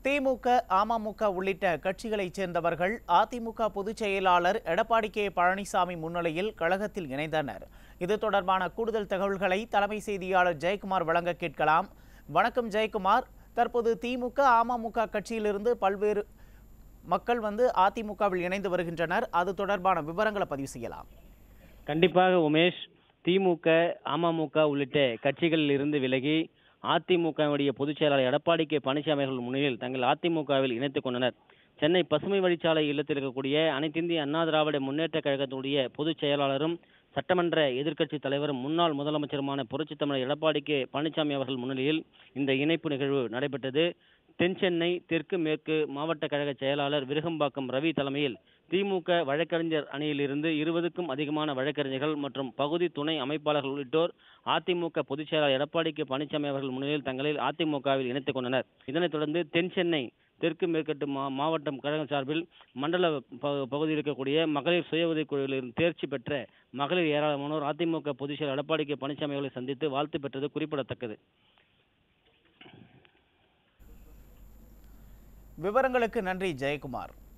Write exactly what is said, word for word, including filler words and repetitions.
திமுக, அமமுக உள்ளிட்ட கட்சிகளைச் சேர்ந்தவர்கள் அதிமுக பொதுச் செயலாளர் எடப்பாடி கே பழனிசாமி முன்னிலையில் கழகத்தில் இணைந்தனர். இது தொடர்பான கூடுதல் தகவல்களை தலைமை செய்தியாளர் ஜெயக்குமார் வழங்க கேட்கலாம். வணக்கம் ஜெயக்குமார். தற்போது திமுக, அமமுக கட்சியிலிருந்து பல்வேறு மக்கள் வந்து அதிமுகவில் இணைந்து வருகின்றனர். அது தொடர்பான விவரங்களை பதிவு செய்யலாம். கண்டிப்பாக உமேஷ், திமுக, அமமுக உள்ளிட்ட கட்சிகளில் இருந்து விலகி அதிமுகவுடைய பொதுச் செயலாளர் எடப்பாடி கே பழனிசாமி அவர்கள் முன்னிலையில் தங்கள் அதிமுகவில் இணைத்துக் கொண்டனர். சென்னை பசுமை வழிச்சாலை இல்லத்தில் இருக்கக்கூடிய அனைத்திந்திய அண்ணா திராவிட முன்னேற்ற கழகத்தினுடைய பொதுச் செயலாளரும் சட்டமன்ற எதிர்க்கட்சி தலைவரும் முன்னாள் முதலமைச்சருமான புரட்சித் தமிழர் எடப்பாடி கே பழனிசாமி அவர்கள் முன்னிலையில் இந்த இணைப்பு நிகழ்வு நடைபெற்றது. தென் சென்னை தெற்கு மேற்கு மாவட்ட கழக செயலாளர் விருகம்பாக்கம் ரவி தலைமையில் திமுக வழக்கறிஞர் அணியிலிருந்து இருபதுக்கும் அதிகமான வழக்கறிஞர்கள் மற்றும் பகுதி துணை அமைப்பாளர்கள் உள்ளிட்டோர் அதிமுக பொதுச் செயலாளர் எடப்பாடி கே பழனிசாமி அவர்கள் முன்னிலையில் தங்களில் அதிமுகவில் இணைத்துக் கொண்டனர். இதனைத் தொடர்ந்து தென் சென்னை தெற்கு மேற்கட்டு மா மாவட்டம் கழகம் சார்பில் மண்டல பகுதியில் இருக்கக்கூடிய மகளிர் சுய உதவிக் குழுவில் தேர்ச்சி பெற்ற மகளிர் ஏராளமானோர் அதிமுக பொதுச் செயலாளர் எடப்பாடி கே பழனிசாமி அவர்களை சந்தித்து வாழ்த்து பெற்றது குறிப்பிடத்தக்கது. விவரங்களுக்கு நன்றி ஜெயக்குமார்.